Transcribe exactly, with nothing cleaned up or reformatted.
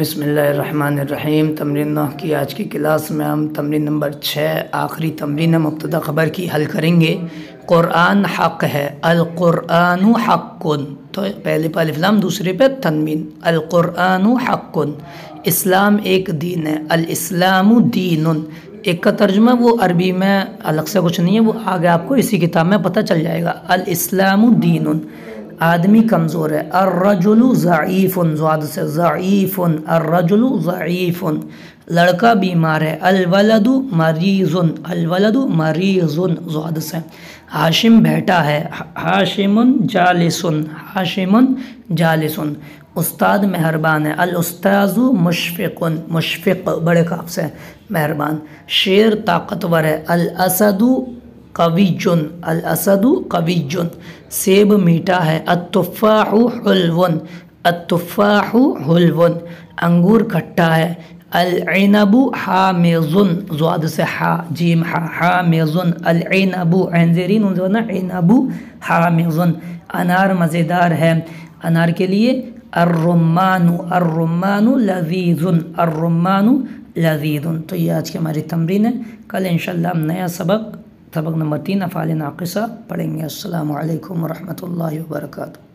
बिस्मिल्लाहिर्रहमानिर्रहीम। तमरीन नौ की आज की क्लास में हम तमरीन नंबर छः आखिरी तमरीन मुब्तदा ख़बर की हल करेंगे। क़ुरआन हक़ है, अल क़ुरआनु हक़्क़ुन। तो पहले पे अलिफ़ लाम, दूसरे पे तनवीन। अल क़ुरआनु हक़्क़ुन, इस्लाम एक दीन है। अल इस्लामु दीनुन, एक का तर्जुमा वो अरबी में अलग से कुछ नहीं है, वो आगे आपको इसी किताब में पता चल जाएगा। अल इस्लामु दीनुन, आदमी कमज़ोर है। अर्रजुलु ज़ईफ़ुन, ज़ाद से ज़ईफ़ुन, अर्रजुलु ज़ईफ़ुन, लड़का बीमार है। अलवलदु मरीज़ुन, अलवलदु मरीज़ुन, ज़ाद से। हाशिम बैठा है। हाशिमुन जालिसुन, हाशिमुन जालिसुन, उस्ताद मेहरबान है। अल उस्ताज़ु मुशफ़िक़ुन, मुशफ़िक़ बड़े काफ से मेहरबान। शेर ताकतवर है। अल असदु कविजुन, अल असदु कविजुन, सेब मीठा है। अत्तुफ़ाहु हुल्वुन, अत्तुफ़ाहु हुल्वुन, अंगूर खट्टा है। अल इनबु हामिज़ुन, ज़ाद से हा जीम हा, हामिज़ुन, अल इनबु ऐन उन इनबु हामिज़ुन, अनार मज़ेदार है। अनार के लिए अर्रुम्मानु, अर्रुम्मानु लज़ीज़ुन, अर्रुम्मानु लज़ीज़ुन। तो ये आज की हमारी तमरीन है। कल इंशाअल्लाह हम नया सबक सबक नंबर तीन अफ़ाल नाक़िसा पढ़ेंगे। अस्सलामु अलैकुम व रहमतुल्लाहि व बरकातुहू।